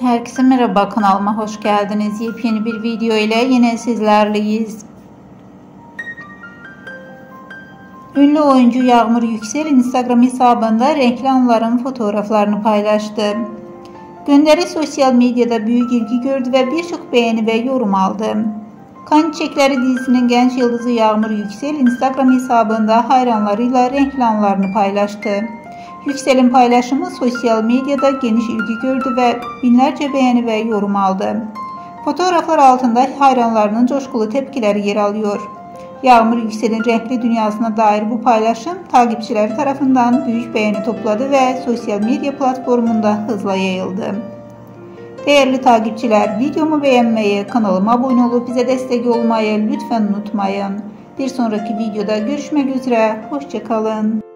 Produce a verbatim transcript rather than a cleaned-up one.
Herkese merhaba, kanalıma hoş geldiniz. Yepyeni bir video ile yine sizlerleyiz. Ünlü oyuncu Yağmur Yüksel Instagram hesabında renkli anların fotoğraflarını paylaştı. Gönderi sosyal medyada büyük ilgi gördü ve birçok beğeni ve yorum aldı. Kan Çiçekleri dizisinin genç yıldızı Yağmur Yüksel Instagram hesabında hayranlarıyla renkli anlarını paylaştı. Yüksel'in paylaşımı sosyal medyada geniş ilgi gördü ve binlerce beğeni ve yorum aldı. Fotoğraflar altında hayranlarının coşkulu tepkileri yer alıyor. Yağmur Yüksel'in renkli dünyasına dair bu paylaşım takipçileri tarafından büyük beğeni topladı ve sosyal medya platformunda hızla yayıldı. Değerli takipçiler, videomu beğenmeyi, kanalıma abone olup bize destek olmayı lütfen unutmayın. Bir sonraki videoda görüşmek üzere, hoşça kalın.